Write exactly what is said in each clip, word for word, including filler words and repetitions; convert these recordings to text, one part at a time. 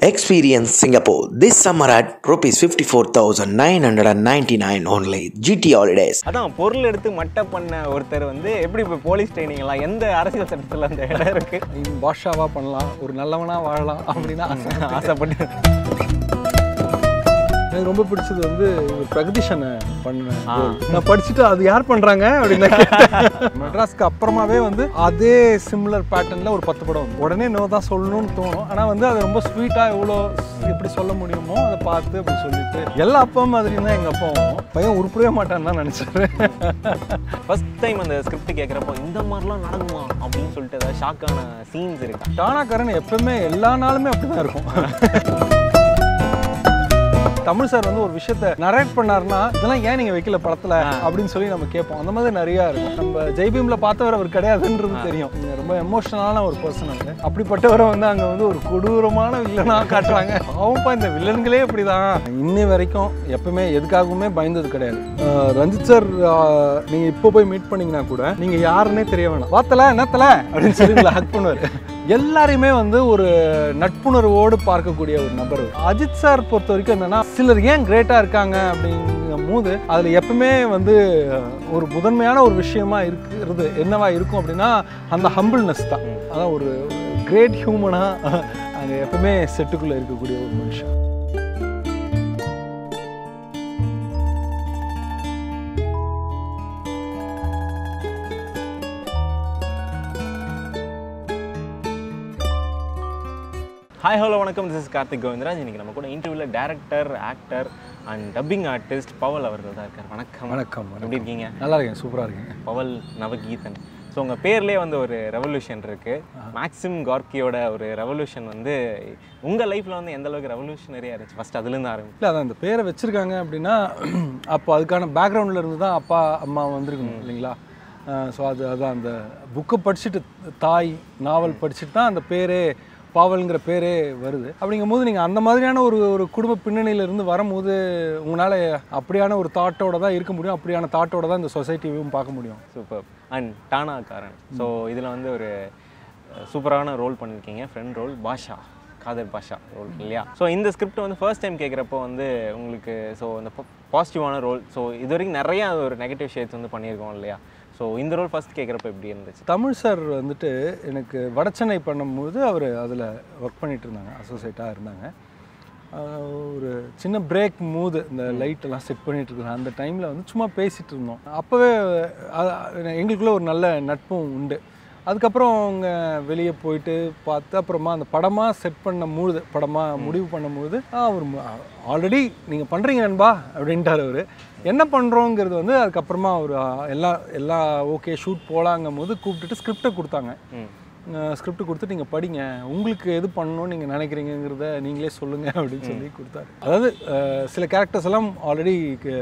Experience Singapore this summer at rupees fifty-four thousand nine hundred ninety-nine only. G T Holidays. அதான் பொருள் எடுத்து மட்ட பண்ண ஒருத்தர் வந்து எப்படி இப்போ போலீஸ் ட்ரைனிங்லாம் எந்த அரசியல் சட்டத்தில் அந்த இடம் இருக்கு? பாஷாவா பண்ணலாம், ஒரு நல்லவனா வாழலாம் அப்படின்னு ஆசைப்பட்டு எனக்கு ரொம்ப பிடிச்சது வந்து பிரகதீஷனை பண்ணேன். நான் படிச்சுட்டு அது யார் பண்றாங்க அப்படின்னு மெட்ராஸ்க்கு அப்புறமாவே வந்து அதே சிமிலர் பேட்டர்ன்ல ஒரு பத்து படம் வந்து உடனே நோ தான் சொல்லணும்னு தோணும். ஆனா வந்து அது ரொம்ப ஸ்வீட்டா எவ்வளோ எப்படி சொல்ல முடியுமோ அதை பார்த்து அப்படி சொல்லிட்டு எல்லா அப்பா மாதிரி தான் எங்க அப்பாவும் பையன் உருப்படவே மாட்டான்னு தான் நினைச்சாரு. ஃபர்ஸ்ட் டைம் அந்த ஸ்கிரிப்ட் கேட்குறப்போ இந்த மாதிரிலாம் நடக்குமா அப்படின்னு சொல்லிட்டு ஏதாவது ஷாக்கான சீன்ஸ் இருக்கு? டானாக்காரன் எப்பவுமே எல்லா நாளுமே அப்படிதான் இருக்கும். தமிழ் சார் வந்து ஒரு விஷயத்த நரேட் பண்ணாருன்னா இதெல்லாம் ஏன் நீங்க வைக்கல படத்துல அப்படின்னு சொல்லி நம்ம கேட்போம். அந்த மாதிரி நிறைய இருக்கும். நம்ம ஜெய்பீம்ல பார்த்தவர் அவர் கிடையாதுன்றது தெரியும். ரொம்ப எமோஷனலான ஒரு பர்சன் அது. அப்படிப்பட்டவரை வந்து அங்க வந்து ஒரு கொடூரமான வில்லனா காட்டுறாங்க. அவன்ப்பா இந்த வில்லன்களே இப்படிதான். இன்னை வரைக்கும் எப்பவுமே எதுக்காகவுமே பயந்தது கிடையாது. ரஞ்சித் சார் நீங்க இப்போ போய் மீட் பண்ணீங்கன்னா கூட நீங்க யாருன்னே தெரிய வேணாம். வாத்தல என்னத்தல அப்படின்னு சொல்லி ஹக் பண்ணுவாரு. எல்லாரையுமே வந்து ஒரு நட்புணர்வோடு பார்க்கக்கூடிய ஒரு நபர். அஜித் சார் பொறுத்த வரைக்கும் என்னன்னா சிலர் ஏன் கிரேட்டா இருக்காங்க அப்படிங்கும் போது அதுல எப்பவுமே வந்து ஒரு முதன்மையான ஒரு விஷயமா இருக்கிறது என்னவா இருக்கும் அப்படின்னா அந்த ஹம்பிள்னஸ் தான். அதான் ஒரு கிரேட் ஹியூமனா அங்க எப்பவுமே செட்டுக்குள்ள இருக்கக்கூடிய ஒரு மனுஷன். ஹாய் ஹலோ வணக்கம், திஸ் இஸ் கார்த்திக் கோவிந்தராஜ். இன்றைக்கி நம்ம கூட இன்டர்வியூவில் director, actor and dubbing artist Pavel அவர்கள் தான் இருக்கார். வணக்கம். வணக்கம். எப்படி இருக்கீங்க? நல்லா இருக்கேன், சூப்பராக இருக்கீங்க. பவல் நவகீதன். ஸோ உங்கள் பேர்லேயே வந்து ஒரு ரெவல்யூஷன் இருக்குது. மேக்ஸிம் கார்கியோட ஒரு ரெவல்யூஷன் வந்து உங்கள் லைஃப்பில் வந்து எந்த அளவுக்கு ரெவல்யூஷனரியாக இருந்துச்சு? ஃபஸ்ட் அதுலேருந்து ஆரம்பிச்சு. இல்லை, அதான் அந்த பேரை வச்சுருக்காங்க அப்படின்னா அப்போ அதுக்கான பேக்ரவுண்டில் இருந்து தான் அப்பா அம்மா வந்திருக்கணும் இல்லைங்களா? ஸோ அது அதான் அந்த புக்கை படிச்சுட்டு, தாய் நாவல் படிச்சுட்டு தான் அந்த பேரே பாவல்ங்கிற பேரே வருது. அப்படிங்கும்போது நீங்கள் அந்த மாதிரியான ஒரு ஒரு குடும்ப பின்னணியிலேருந்து வரும்போது உங்களால் அப்படியான ஒரு தாட்டோட தான் இருக்க முடியும். அப்படியான தாட்டோட தான் இந்த சொசைட்டியும் பார்க்க முடியும். சூப்பர். அண்ட் டானாக்காரன். ஸோ இதில் வந்து ஒரு சூப்பரான ரோல் பண்ணியிருக்கீங்க, friend role, Basha, Kader Basha role இல்லையா? ஸோ இந்த ஸ்கிரிப்ட் வந்து ஃபர்ஸ்ட் டைம் கேட்குறப்போ வந்து உங்களுக்கு ஸோ இந்த பாசிட்டிவான ரோல், ஸோ இது வரைக்கும் நிறையா ஒரு நெகட்டிவ் ஷேட்ஸ் வந்து பண்ணியிருக்கோம் இல்லையா? ஸோ இந்த ரோல் ஃபஸ்ட் கேட்குறப்ப எப்படி இருந்துச்சு? தமிழ் சார் வந்துட்டு எனக்கு வடச்சென்னை பண்ணும்போது அவர் அதில் ஒர்க் பண்ணிகிட்டு இருந்தாங்க, அசோசியேட்டாக இருந்தாங்க. ஒரு சின்ன பிரேக் மூது இந்த லைட்டெல்லாம் செட் பண்ணிகிட்டு இருக்கிறேன். அந்த டைமில் வந்து சும்மா பேசிகிட்டு இருந்தோம். அப்போவே எங்களுக்குள்ளே ஒரு நல்ல நட்பும் உண்டு. அதுக்கப்புறம் அவங்க வெளியே போயிட்டு பார்த்து அப்புறமா அந்த படமாக செட் பண்ண மூது படமாக முடிவு பண்ணும்போது அவர் ஆல்ரெடி நீங்கள் பண்ணுறீங்க நண்பா அப்படின்ட்டார். அவர் என்ன பண்ணுறோங்கிறது வந்து அதுக்கப்புறமா அவர் எல்லா எல்லா ஓகே ஷூட் போகலாங்கும் போது கூப்பிட்டுட்டு ஸ்கிரிப்டை கொடுத்தாங்க. ஸ்கிரிப்ட் கொடுத்துட்டு நீங்கள் படிங்க, உங்களுக்கு எது பண்ணணும்னு நீங்கள் நினைக்கிறீங்கிறத நீங்களே சொல்லுங்கள் அப்படின்னு சொல்லி கொடுத்தாரு. அதாவது சில கேரக்டர்ஸ் எல்லாம் ஆல்ரெடி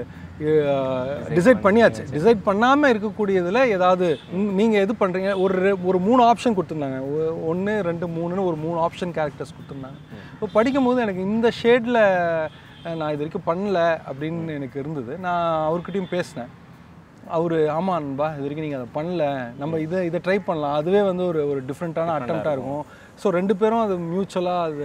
டிசைட் பண்ணியாச்சு. டிசைட் பண்ணாமல் இருக்கக்கூடியதில் ஏதாவது நீங்கள் எது பண்ணுறீங்க ஒரு ஒரு மூணு ஆப்ஷன் கொடுத்துருந்தாங்க. ஒன்று ரெண்டு மூணுன்னு ஒரு மூணு ஆப்ஷன் கேரக்டர்ஸ் கொடுத்துருந்தாங்க. இப்போ படிக்கும்போது எனக்கு இந்த ஷேடில் நான் இது வரைக்கும் பண்ணல அப்படின்னு எனக்கு இருந்தது. நான் அவர்கிட்டையும் பேசினேன். அவர் ஆமான்பா இது வரைக்கும் நீங்கள் அதை பண்ணல, நம்ம இதை இதை ட்ரை பண்ணலாம், அதுவே வந்து ஒரு ஒரு டிஃப்ரெண்ட்டான அட்டெம்ப்டாக இருக்கும். ஸோ ரெண்டு பேரும் அது மியூச்சுவலாக அது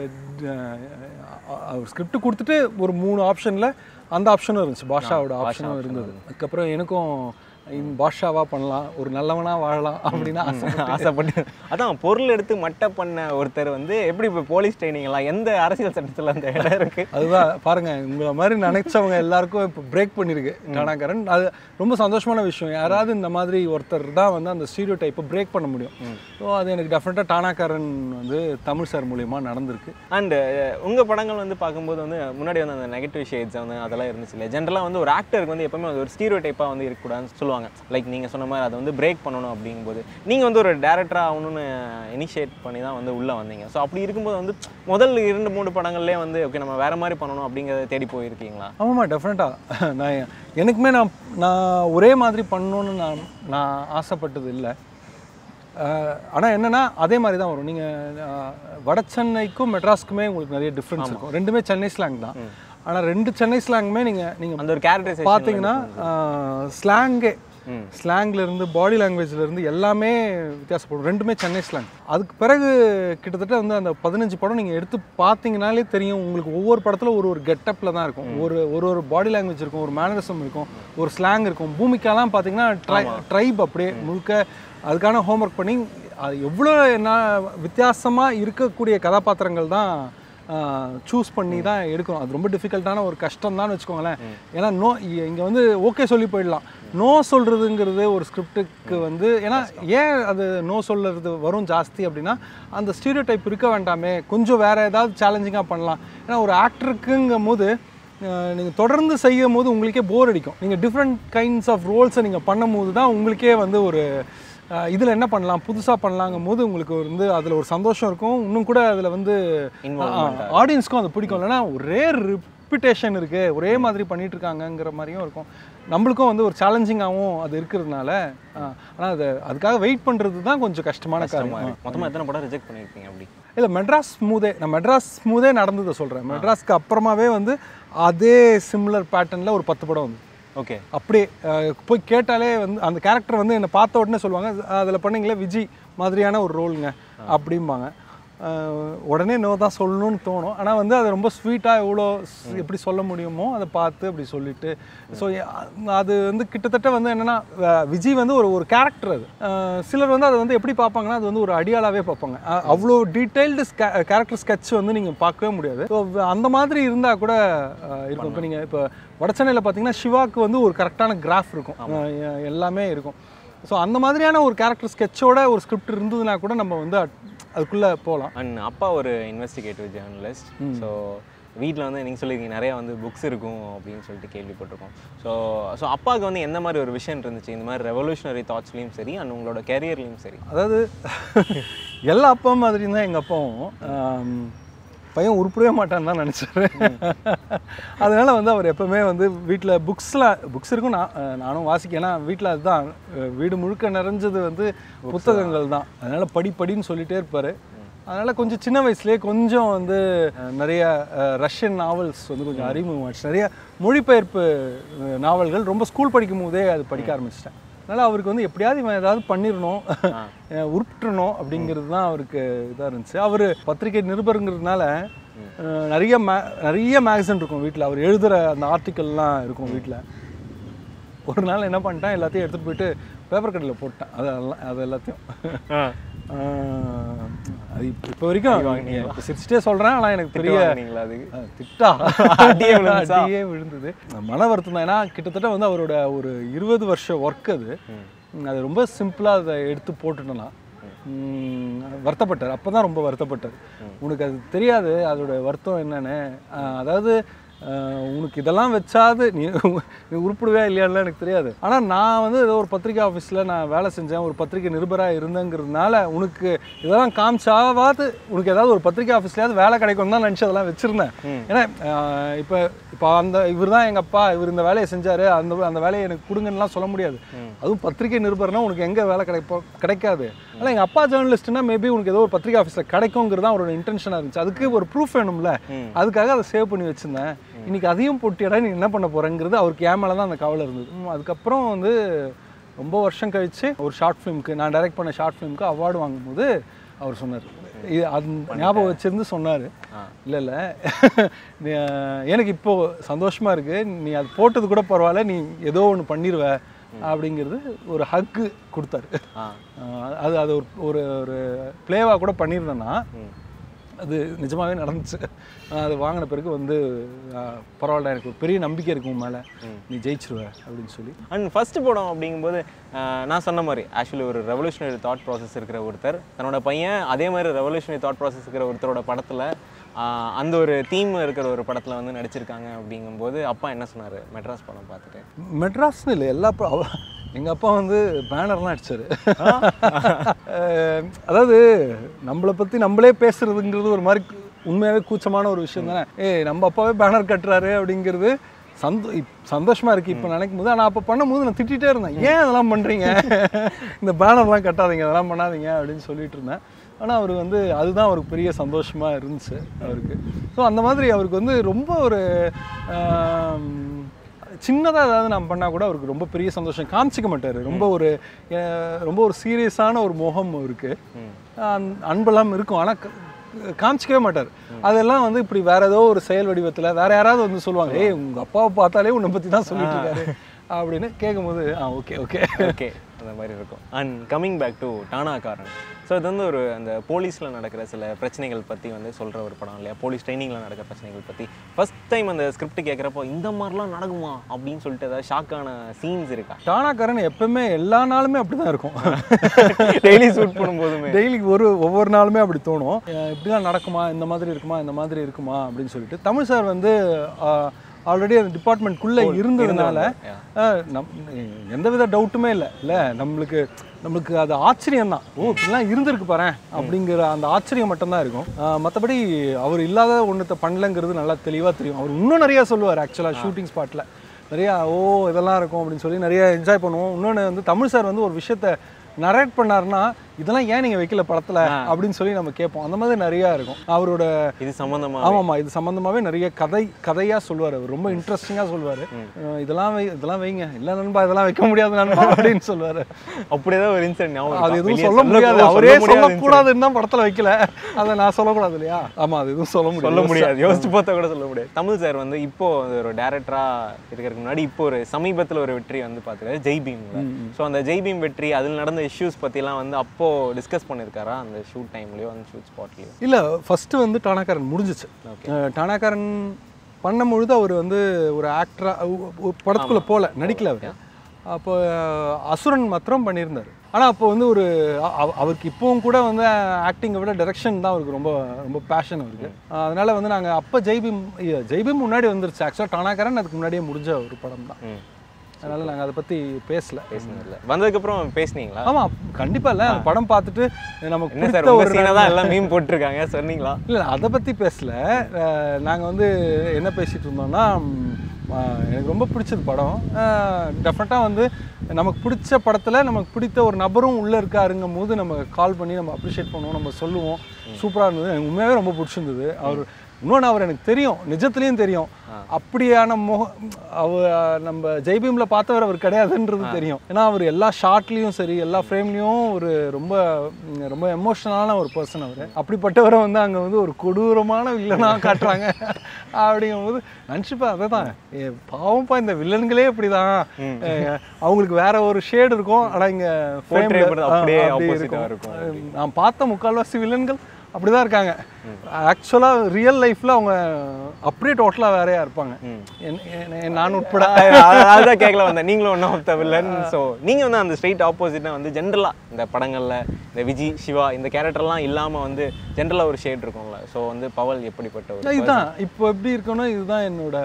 அவர் ஸ்கிரிப்ட் கொடுத்துட்டு ஒரு மூணு ஆப்ஷனில் அந்த ஆப்ஷனும் இருந்துச்சு, பாஷாவோட ஆப்ஷனும் இருந்தது. அதுக்கப்புறம் எனக்கும் பாஷாவா பண்ணலாம், ஒரு நல்லவனா வாழலாம் அப்படின்னு ஆசைப்பட்டு அதான் பொருள் எடுத்து மட்ட பண்ண ஒருத்தர் வந்து எப்படி இப்போ போலீஸ் ட்ரைனிங்லாம் எந்த அரசியல் சட்டத்தில் அந்த இடம் இருக்கு? அதுதான் பாருங்க, உங்களை மாதிரி நினைச்சவங்க எல்லாருக்கும் இப்போ பிரேக் பண்ணியிருக்கு டானாக்காரன். அது ரொம்ப சந்தோஷமான விஷயம். யாராவது இந்த மாதிரி ஒருத்தர் தான் வந்து அந்த ஸ்டீரியோ டைப்பை பிரேக் பண்ண முடியும். ஸோ அது எனக்கு டெஃபினட்டாக டானாக்காரன் வந்து தமிழ் சார் மூலியமா நடந்திருக்கு. அண்டு உங்கள் படங்கள் வந்து பார்க்கும்போது வந்து முன்னாடி வந்து அந்த நெகட்டிவ் ஷேட்ஸ் வந்து அதெல்லாம் இருந்துச்சு இல்லையா? ஜென்ரலாக வந்து ஒரு ஆக்டருக்கு வந்து எப்பவுமே ஒரு ஸ்டீரியோ டைப்பாக வந்து இருக்கக்கூடாதுன்னு சொல்லுவாங்க. லைக் நீங்கள் சொன்ன மாதிரி அதை வந்து பிரேக் பண்ணணும் அப்படிங்கும்போது நீங்கள் வந்து ஒரு டேரக்டராக ஆகணும்னு இனிஷியேட் பண்ணி தான் வந்து உள்ளே வந்தீங்க. ஸோ அப்படி இருக்கும்போது வந்து முதல் இரண்டு மூணு படங்கள்லேயே வந்து ஓகே நம்ம வேறு மாதிரி பண்ணணும் அப்படிங்கிறத தேடி போயிருக்கீங்களா? ஆமாம்மா, டெஃபினட்டாக. நான் எனக்குமே நான் நான் ஒரே மாதிரி பண்ணணுன்னு நான் நான் ஆசைப்பட்டது இல்லை. ஆனால் என்னென்னா அதே மாதிரி தான் வரும். நீங்கள் வட சென்னைக்கும் மெட்ராஸ்க்குமே உங்களுக்கு நிறைய டிஃப்ரென்ஸ் இருக்கும். ரெண்டுமே சென்னை ஸ்லாங் தான். ஆனால் ரெண்டு சென்னை ஸ்லாங்குமே நீங்கள் நீங்கள் அந்த ஒரு கேரக்டரைசேஷன் பார்த்தீங்கன்னா ஸ்லாங்கே ஸ்லாங்லேருந்து பாடி லாங்குவேஜ்லேருந்து எல்லாமே வித்தியாசப்படும். ரெண்டுமே சென்னை ஸ்லாங். அதுக்கு பிறகு கிட்டத்தட்ட வந்து அந்த பதினஞ்சு படம் நீங்கள் எடுத்து பார்த்தீங்கனாலே தெரியும், உங்களுக்கு ஒவ்வொரு படத்தில் ஒரு ஒரு கெட்டப்பில் தான் இருக்கும். ஒரு ஒரு ஒரு பாடி லாங்குவேஜ் இருக்கும், ஒரு மேனரிசம் இருக்கும், ஒரு ஸ்லாங் இருக்கும். பூமிக்காலாம் பார்த்தீங்கன்னா ட்ரை ட்ரைப் அப்படியே முழுக்க அதுக்கான ஹோம்ஒர்க் பண்ணி அது எவ்வளோ என்ன வித்தியாசமாக இருக்கக்கூடிய கதாபாத்திரங்கள் தான் சூஸ் பண்ணி தான் எடுக்கணும். அது ரொம்ப டிஃபிகல்ட்டான ஒரு கஷ்டம் தான் வச்சுக்கோங்களேன். ஏன்னா நோ இங்கே வந்து ஓகே சொல்லி போயிடலாம். நோ சொல்கிறதுங்கிறது ஒரு ஸ்கிரிப்டுக்கு வந்து, ஏன்னா ஏன் அது நோ சொல்கிறது வரும் ஜாஸ்தி அப்படின்னா, அந்த ஸ்டீரியோ டைப் இருக்க வேண்டாமே, கொஞ்சம் வேறு ஏதாவது சேலஞ்சிங்காக பண்ணலாம். ஏன்னா ஒரு ஆக்டருக்குங்கும் போது நீங்கள் தொடர்ந்து செய்யும் போது உங்களுக்கே போர் அடிக்கும். நீங்கள் டிஃப்ரெண்ட் கைண்ட்ஸ் ஆஃப் ரோல்ஸை நீங்கள் பண்ணும் போது தான் உங்களுக்கே வந்து ஒரு இதில் என்ன பண்ணலாம், புதுசாக பண்ணலாங்கும் போது உங்களுக்கு வந்து அதில் ஒரு சந்தோஷம் இருக்கும். இன்னும் கூட அதில் வந்து ஆடியன்ஸ்க்கும் அது பிடிக்கும். இல்லைன்னா ஒரே ரிப்பிட்டேஷன் இருக்குது, ஒரே மாதிரி பண்ணிகிட்டு இருக்காங்கங்கிற மாதிரியும் இருக்கும். நம்மளுக்கும் வந்து ஒரு சேலஞ்சிங்காகவும் அது இருக்கிறதுனால, ஆனால் அது அதுக்காக வெயிட் பண்ணுறது தான் கொஞ்சம் கஷ்டமான காரணம். மொத்தமாக எத்தனை படம் ரிஜெக்ட் பண்ணியிருக்கீங்க அப்படி? இல்லை, மெட்ராஸ் ஸ்மூதே, நான் மெட்ராஸ் ஸ்மூதே நடந்ததை சொல்கிறேன். மெட்ராஸ்க்கு அப்புறமாவே வந்து அதே சிமிலர் பேட்டர்னில் ஒரு பத்து படம் வந்து ஓகே அப்படியே போய் கேட்டாலே வந்து அந்த கேரக்டர் வந்து என்னை பார்த்த உடனே சொல்லுவாங்க, அதில் பண்ணீங்களே விஜய் மாதிரியான ஒரு ரோலுங்க அப்படிம்பாங்க. உடனே நோ தான் சொல்லணும்னு தோணும். ஆனால் வந்து அதை ரொம்ப ஸ்வீட்டாக எவ்வளோ எப்படி சொல்ல முடியுமோ அதை பார்த்து அப்படி சொல்லிட்டு, ஸோ அது வந்து கிட்டத்தட்ட வந்து என்னென்னா விஜய் வந்து ஒரு ஒரு கேரக்டர். அது சிலர் வந்து அதை வந்து எப்படி பார்ப்பாங்கன்னா, அது வந்து ஒரு அடியாளாகவே பார்ப்பாங்க. அவ்வளோ டீட்டெயில்டு கேரக்டர் ஸ்கெட்ச் வந்து நீங்கள் பார்க்கவே முடியாது. ஸோ அந்த மாதிரி இருந்தால் கூட இருக்கும். இப்போ நீங்கள் இப்போ வடச்சென்னையில் பார்த்தீங்கன்னா சிவாவுக்கு வந்து ஒரு கரெக்டான கிராஃப் இருக்கும், எல்லாமே இருக்கும். ஸோ அந்த மாதிரியான ஒரு கேரக்டர் ஸ்கெட்சோட ஒரு ஸ்கிரிப்ட் இருந்ததுன்னா கூட நம்ம வந்து அதுக்குள்ளே போகலாம். அண்ட் அப்பா ஒரு இன்வெஸ்டிகேட்டிவ் ஜேர்னலிஸ்ட். ஸோ வீட்டில் வந்து நீங்கள் சொல்லியிருக்கீங்க நிறையா வந்து புக்ஸ் இருக்கும் அப்படின்னு சொல்லிட்டு கேள்விப்பட்டிருக்கோம். ஸோ ஸோ அப்பாவுக்கு வந்து எந்த மாதிரி ஒரு விஷயம் இருந்துச்சு இந்த மாதிரி ரெவல்யூஷனரி தாட்ஸ்லேயும் சரி அண்ட் உங்களோட கேரியர்லேயும் சரி? அதாவது எல்லா அப்பா மாதிரி தான் எங்கள் அப்பாவும் பையன் உருப்படவே மாட்டான்னு தான் நினச்சாரு. அதனால் வந்து அவர் எப்போவுமே வந்து வீட்டில் புக்ஸ்லாம் புக்ஸ் இருக்கும். நான் நானும் வாசிக்க, ஏன்னா வீட்டில் அதுதான் வீடு முழுக்க நிறைஞ்சது வந்து புத்தகங்கள் தான். அதனால் படி படின்னு சொல்லிகிட்டே இருப்பார். அதனால் கொஞ்சம் சின்ன வயசுலேயே கொஞ்சம் வந்து நிறைய ரஷ்யன் நாவல்ஸ் வந்து கொஞ்சம் அறிமுகமாச்சு. நிறைய மொழிபெயர்ப்பு நாவல்கள் ரொம்ப ஸ்கூல் படிக்கும் போதே அது படிக்க ஆரம்பிச்சிட்டேன். அதனால் அவருக்கு வந்து எப்படியாவது இவன் ஏதாவது பண்ணிடணும், உருப்பிட்டுறணும் அப்படிங்கிறது தான் அவருக்கு இதாக இருந்துச்சு. அவர் பத்திரிகை நிருபருங்கிறதுனால நிறைய மே நிறைய மேகசின் இருக்கும் வீட்டில். அவர் எழுதுகிற அந்த ஆர்டிக்கல்லாம் இருக்கும் வீட்டில். ஒரு நாள் என்ன பண்ணிட்டேன், எல்லாத்தையும் எடுத்துகிட்டு போயிட்டு பேப்பர் கடையில் போட்டேன். அதெல்லாம் அது எல்லாத்தையும் அது இப்போ வரைக்கும் சிரிச்சிட்டே சொல்கிறேன். ஆனால் எனக்கு பெரிய திட்டா அடியே விழுந்தது, மன வருத்தம் தான். ஏன்னா கிட்டத்தட்ட வந்து அவரோட ஒரு இருபது வருஷம் ஒர்க் அது. அது ரொம்ப சிம்பிளாக அதை எடுத்து போட்டுட்டோன்னா வருத்தப்பட்டார். அப்போ தான் ரொம்ப வருத்தப்பட்டார். உனக்கு அது தெரியாது அதோட வருத்தம் என்னன்னு. அதாவது உனக்கு இதெல்லாம் வச்சாது நீ உருப்பிடுவே இல்லையான்னு எனக்கு தெரியாது. ஆனால் நான் வந்து ஏதோ ஒரு பத்திரிகை ஆஃபீஸில் நான் வேலை செஞ்சேன், ஒரு பத்திரிகை நிருபராக இருந்தேங்கிறதுனால உனக்கு இதெல்லாம் காமிச்சாவாது உனக்கு ஏதாவது ஒரு பத்திரிகை ஆஃபீஸ்லையாவது வேலை கிடைக்கும் தான் நினச்சி அதெல்லாம் வச்சுருந்தேன். ஏன்னா இப்போ இப்போ அந்த இவர் தான் எங்கள் அப்பா, இவர் இந்த வேலையை செஞ்சார், அந்த அந்த வேலையை எனக்கு கொடுங்கன்னுலாம் சொல்ல முடியாது. அதுவும் பத்திரிகை நிருபர்னா உனக்கு எங்கே வேலை கிடைப்போ கிடைக்காது. ஆனால் எங்கள் அப்பா ஜேர்னலிஸ்ட்னா மேபி உனக்கு ஏதோ ஒரு பத்திரிகை ஆஃபீஸில் கிடைக்குங்கிறது தான் அவரோட இன்டென்ஷனாக இருந்துச்சு. அதுக்கு ஒரு ப்ரூஃப் வேணும்ல, அதுக்காக அதை சேவ் பண்ணி வச்சுருந்தேன். இன்றைக்கி அதையும் போட்டியடா நீ என்ன பண்ண போகிறேங்கிறது அவருக்கு ஏன் மேலே தான் அந்த கவலை இருந்தது. அதுக்கப்புறம் வந்து ரொம்ப வருஷம் கழித்து ஒரு ஷார்ட் ஃபிலிமுக்கு, நான் டைரக்ட் பண்ண ஷார்ட் ஃபிலிமுக்கு அவார்டு வாங்கும்போது அவர் சொன்னார், இது அது ஞாபகம் வச்சுருந்து சொன்னார், இல்லை இல்லை எனக்கு இப்போது சந்தோஷமாக இருக்குது, நீ அது போட்டது கூட பரவாயில்ல, நீ ஏதோ ஒன்று பண்ணிடுவ அப்படிங்கிறது ஒரு ஹக்கு கொடுத்தாரு. அது அது ஒரு ஒரு பிளேவாக கூட பண்ணியிருந்தேன்னா அது நிஜமாகவே நடந்துச்சு. அது வாங்கின பிறகு வந்து பரவாயில்ல, எனக்கு ஒரு பெரிய நம்பிக்கை இருக்கும் மேலே, நீ ஜெயிச்சிருவ அப்படின்னு சொல்லி. அண்ட் ஃபஸ்ட்டு படம் அப்படிங்கும்போது நான் சொன்ன மாதிரி ஆக்சுவலி ஒரு ரெவல்யூஷனரி தாட் ப்ராசஸ் இருக்கிற ஒருத்தர் தன்னோட பையன் அதே மாதிரி ரெவல்யூஷனரி தாட் ப்ராசஸ் இருக்கிற ஒருத்தரோட படத்தில் அந்த ஒரு தீம் இருக்கிற ஒரு படத்தில் வந்து நடிச்சிருக்காங்க அப்படிங்கும்போது அப்பா என்ன சொன்னார் மெட்ராஸ் படம் பார்த்துட்டு? மெட்ராஸ்னு இல்லை, எல்லா எங்கள் அப்பா வந்து பேனர்லாம் அடித்தார். அதாவது நம்மளை பற்றி நம்மளே பேசுகிறதுங்கிறது ஒரு மாதிரி உண்மையாகவே கூச்சமான ஒரு விஷயம் தானே. ஏ நம்ம அப்பாவே பேனர் கட்டுறாரு அப்படிங்கிறது சந்தோ சந்தோஷமாக இருக்குது இப்போ நினைக்கும் போது. ஆனால் அப்போ பண்ணும்போது நான் திட்டிகிட்டே இருந்தேன், ஏன் அதெல்லாம் பண்ணுறீங்க, இந்த பேனர்லாம் கட்டாதீங்க, அதெல்லாம் பண்ணாதீங்க அப்படின்னு சொல்லிட்டு இருந்தேன். ஆனால் அவருக்கு வந்து அதுதான் அவருக்கு பெரிய சந்தோஷமாக இருந்துச்சு அவருக்கு. ஸோ அந்த மாதிரி அவருக்கு வந்து ரொம்ப ஒரு சின்னதாக ஏதாவது நம்ம பண்ணால் கூட அவருக்கு ரொம்ப பெரிய சந்தோஷம், காமிச்சிக்க மாட்டார். ரொம்ப ஒரு ரொம்ப ஒரு சீரியஸான ஒரு முகம் இருக்குது, அன்பெல்லாம் இருக்கும், ஆனால் காமிச்சிக்கவே மாட்டார். அதெல்லாம் வந்து இப்படி வேற ஏதோ ஒரு செயல் வடிவத்தில் வேற யாராவது வந்து சொல்லுவாங்க, ஏய் உங்கள் அப்பாவை பார்த்தாலே உன்னை பற்றி தான் சொல்லிட்டு இருக்காரு அப்படின்னு கேட்கும்போது ஆ ஓகே ஓகே ஓகே அந்த மாதிரி இருக்கும். And coming back to Taanakkaran. So இது வந்து ஒரு அந்த போலீஸில் நடக்கிற சில பிரச்சனைகள் பற்றி வந்து சொல்கிற ஒரு படம் இல்லையா, போலீஸ் ட்ரைனிங்கில் நடக்கிற பிரச்சனைகள் பற்றி. ஃபர்ஸ்ட் டைம் அந்த ஸ்கிரிப்ட் கேட்குறப்போ இந்த மாதிரிலாம் நடக்குமா அப்படின்னு சொல்லிட்டு ஏதாவது ஷாக்கான சீன்ஸ் இருக்கா? டானாக்காரன் எப்பவுமே எல்லா நாளுமே அப்படி தான் இருக்கும். டெய்லி ஷூட் பண்ணும்போதுமே டெய்லி ஒரு ஒவ்வொரு நாளுமே அப்படி தோணும், இப்படிலாம் நடக்குமா, இந்த மாதிரி இருக்குமா, இந்த மாதிரி இருக்குமா அப்படின்னு சொல்லிட்டு. தமிழ் சார் வந்து ஆல்ரெடி அந்த டிபார்ட்மெண்ட்குள்ளே இருந்ததுனால நம் எந்தவித டவுட்டுமே இல்லை இல்லை நம்மளுக்கு நம்மளுக்கு அது ஆச்சரியம் தான். ஓ இப்படிலாம் இருந்திருக்கு பாரு அப்படிங்கிற அந்த ஆச்சரியம் மட்டும்தான் இருக்கும். மற்றபடி அவர் இல்லாத ஒன்றத்தை பண்ணலங்கிறது நல்லா தெளிவாக தெரியும். அவர் இன்னும் நிறையா சொல்லுவார் ஆக்சுவலாக ஷூட்டிங் ஸ்பாட்டில் நிறையா ஓ இதெல்லாம் இருக்கும் அப்படின்னு சொல்லி நிறையா என்ஜாய் பண்ணுவோம். இன்னொன்று வந்து தமிழ் சார் வந்து ஒரு விஷயத்த நரேட் பண்ணாருன்னா இதெல்லாம் ஏன் நீங்கள் வைக்கல படத்தில் அப்படின்னு சொல்லி நம்ம கேட்போம். அந்த மாதிரி நிறையா இருக்கும் அவரோட இது சம்மந்தமாக. ஆமாம்மா இது சம்மந்தமாகவே நிறைய கதை கதையாக சொல்லுவார். அவர் ரொம்ப இன்ட்ரெஸ்டிங்காக சொல்லுவார். இதெல்லாம் வை இதெல்லாம் வைங்க, இல்லை நண்பா இதெல்லாம் வைக்க முடியாது நண்பா அப்படின்னு சொல்லுவார். அப்படியேதான் ஒரு இன்சிடென்ட். அது எதுவும் சொல்ல முடியாது, அவரே சொல்லக்கூடாதுன்னு தான் படத்தில் வைக்கல, அதை நான் சொல்லக்கூடாது இல்லையா. ஆமாம் அது எதுவும் சொல்ல முடியாது சொல்ல முடியாது யோசிச்சு பார்த்தா கூட சொல்ல முடியாது. தமிழ் சார் வந்து இப்போ ஒரு டேரக்டராக இருக்கிறதுக்கு முன்னாடி இப்போ ஒரு சமீபத்தில் ஒரு வெற்றி வந்து பார்த்துருக்காரு ஜெய் பீம். ஸோ அந்த ஜெய் பீம் வெற்றி அதில் நடந்த இஷ்யூஸ் பற்றிலாம் வந்து அப்போ டிஸ்கஸ் பண்ணியிருக்காரா அந்த ஷூட் டைம்லையோ அந்த ஷூட் ஸ்பாட்லையோ? இல்லை ஃபஸ்ட்டு வந்து டானாக்காரன் முடிஞ்சிச்சு. டானாக்காரன் பண்ணும்பொழுது அவர் வந்து ஒரு ஆக்டராக படத்துக்குள்ளே போகல, நடிக்கல அவர். அப்போ அசுரன் மாத்திரம் பண்ணியிருந்தார். ஆனால் அப்போ வந்து ஒரு அவருக்கு இப்போவும் கூட வந்து ஆக்டிங்கை விட டைரக்ஷன் தான் அவருக்கு ரொம்ப ரொம்ப பேஷன் அவருக்கு. அதனால் வந்து நாங்கள் அப்போ ஜெய்பீம் ஜெய்பீம் முன்னாடி வந்துருச்சு. ஆக்சுவலாக டானாக்காரன் அதுக்கு முன்னாடியே முடிஞ்ச ஒரு படம் தான். அதனால நாங்கள் அதை பற்றி பேசல பேசினதில்லை. வந்ததுக்கப்புறம் பேசுனீங்களா? ஆமாம் கண்டிப்பாக இல்லை. அந்த படம் பார்த்துட்டு நமக்கு பிடித்த ஒரு சீனை தான் எல்லாம் மீம் போட்டிருக்காங்க சொன்னீங்களா? இல்லை அதை பற்றி பேசல. நாங்கள் வந்து என்ன பேசிகிட்டு இருந்தோம்னா எனக்கு ரொம்ப பிடிச்சது படம். டெஃபினட்டாக வந்து நமக்கு பிடிச்ச படத்தில் நமக்கு பிடித்த ஒரு நபரும் உள்ளே இருக்காருங்கும் போது நம்ம கால் பண்ணி நம்ம அப்ரிஷியேட் பண்ணுவோம், நம்ம சொல்லுவோம் சூப்பராக இருந்தது. எனக்கு உண்மையாகவே ரொம்ப பிடிச்சிருந்தது. அவர் இன்னொன்று அவர் எனக்கு தெரியும், நிஜத்துலேயும் தெரியும். அப்படியான முக அவ நம்ம ஜெய்பீமில் பார்த்தவர் அவர் கிடையாதுன்றது தெரியும். ஏன்னா அவர் எல்லா ஷார்ட்லேயும் சரி எல்லா ஃப்ரேம்லேயும் ஒரு ரொம்ப ரொம்ப எமோஷனலான ஒரு பர்சன் அவர். அப்படிப்பட்டவரை வந்து அங்கே வந்து ஒரு கொடூரமான வில்லனாக காட்டுறாங்க அப்படிங்கும்போது நினச்சிப்பா அதை தான் பாவம்ப்பா இந்த வில்லன்களே இப்படி தான், அவங்களுக்கு வேற ஒரு ஷேடு இருக்கும். ஆனால் இங்கே நான் பார்த்த முக்கால்வாசி வில்லன்கள் அப்படிதான் இருக்காங்க. ஆக்சுவலாக ரியல் லைஃப்ல அவங்க அப்படியே டோட்டலாக வேறையா இருப்பாங்க, நான் உட்பட. அதான் கேட்கல வந்தேன், நீங்களும் one of the villain. So நீங்கள் வந்து அந்த ஸ்ட்ரெயிட் ஆப்போசிட்டாக வந்து ஜென்ரலாக இந்த படங்களில் இந்த விஜய் சிவா இந்த கேரக்டர்லாம் இல்லாமல் வந்து ஜென்ரலாக ஒரு ஷேட் இருக்கும்ல. ஸோ வந்து பவல் எப்படிப்பட்ட ஒரு இதுதான் இப்போ எப்படி இருக்கணும், இதுதான் என்னோட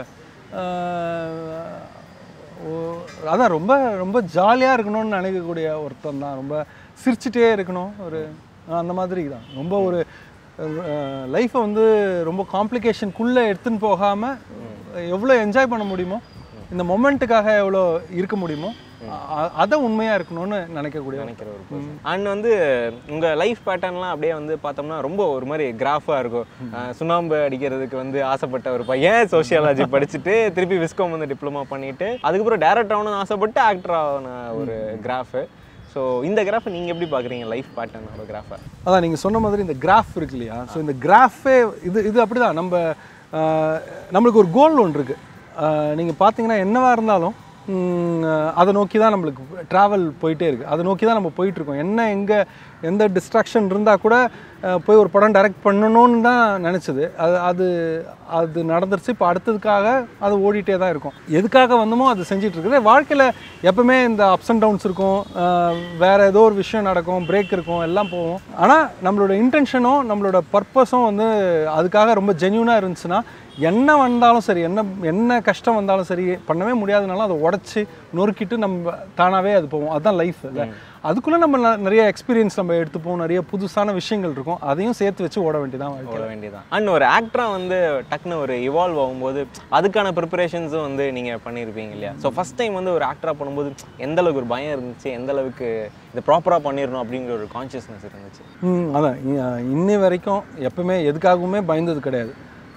அதான் ரொம்ப ரொம்ப ஜாலியாக இருக்கணும்னு நினைக்கக்கூடிய ஒருத்தன் தான். ரொம்ப சிரிச்சுட்டே இருக்கணும், ஒரு அந்த மாதிரி தான். ரொம்ப ஒரு லைஃப்பை வந்து ரொம்ப காம்ப்ளிகேஷனுக்குள்ளே எடுத்துன்னு போகாமல் எவ்வளோ என்ஜாய் பண்ண முடியுமோ, இந்த மொமெண்ட்டுக்காக எவ்வளோ இருக்க முடியுமோ அதை உண்மையாக இருக்கணும்னு நினைக்கக்கூடிய நினைக்கிற ஒரு பர்சன். அண்ட் வந்து உங்கள் லைஃப் பேட்டர்ன்லாம் அப்படியே வந்து பார்த்தோம்னா ரொம்ப ஒரு மாதிரி கிராஃபாக இருக்கும். சுண்ணாம்பு அடிக்கிறதுக்கு வந்து ஆசைப்பட்ட ஒரு பையன் சோஷியாலஜி படிச்சுட்டு திருப்பி விஸ்காம் வந்து டிப்ளமா பண்ணிட்டு அதுக்கப்புறம் டேரக்டர் ஆகணும்னு ஆசைப்பட்டு ஆக்டர் ஆன ஒரு கிராஃபு. ஸோ இந்த கிராஃபை நீங்கள் எப்படி பார்க்குறீங்க லைஃப் பேட்டர்னோட கிராஃபை? அதான் நீங்கள் சொன்ன மாதிரி இந்த கிராஃப் இருக்கு இல்லையா, ஸோ இந்த கிராஃபே இது இது அப்படி தான். நம்ம நம்மளுக்கு ஒரு கோல் ஒன்று இருக்குது. நீங்கள் பார்த்தீங்கன்னா என்னவாக இருந்தாலும் அதை நோக்கி தான் நம்மளுக்கு ட்ராவல் போயிட்டே இருக்குது, அதை நோக்கி தான் நம்ம போயிட்டுருக்கோம். என்ன எங்கே எந்த டிஸ்ட்ராக்ஷன் இருந்தால் கூட போய் ஒரு படம் டைரக்ட் பண்ணணும்னு தான் நினச்சது. அது அது அது நடந்துருச்சு. இப்போ அடுத்ததுக்காக அது ஓடிட்டே தான் இருக்கும். எதுக்காக வந்தோமோ அது செஞ்சிட்ருக்குது. வாழ்க்கையில் எப்போவுமே இந்த அப்ஸ் அண்ட் டவுன்ஸ் இருக்கும், வேறு ஏதோ ஒரு விஷயம் நடக்கும், பிரேக் இருக்கும், எல்லாம் போகும். ஆனால் நம்மளோட இன்டென்ஷனும் நம்மளோட பர்பஸும் வந்து அதுக்காக ரொம்ப ஜென்யூனாக இருந்துச்சுன்னா என்ன வந்தாலும் சரி, என்ன என்ன கஷ்டம் வந்தாலும் சரி, பண்ணவே முடியாதனாலும் அதை உடச்சி நொறுக்கிட்டு நம்ம தானாகவே அது போவோம். அதுதான் லைஃப் இல்லை. அதுக்குள்ளே நம்ம நிறைய எக்ஸ்பீரியன்ஸ் நம்ம எடுத்துப்போம், நிறைய புதுசான விஷயங்கள் இருக்கும், அதையும் சேர்த்து வச்சு ஓட வேண்டியதான் ஓட வேண்டியதான். அண்ட் ஒரு ஆக்டராக வந்து டக்குன்னு ஒரு இவால்வ் ஆகும்போது அதுக்கான ப்ரிப்பரேஷன்ஸும் வந்து நீங்கள் பண்ணியிருப்பீங்க இல்லையா? ஸோ ஃபஸ்ட் டைம் வந்து ஒரு ஆக்டராக பண்ணும்போது எந்த அளவுக்கு ஒரு பயம் இருந்துச்சு, எந்த அளவுக்கு இதை ப்ராப்பராக பண்ணிடணும் அப்படிங்கிற ஒரு கான்ஷியஸ்னஸ் இருந்துச்சு? ம் அதான் இன்னி வரைக்கும் எப்பவுமே எதுக்காகவுமே பயந்தது கிடையாது.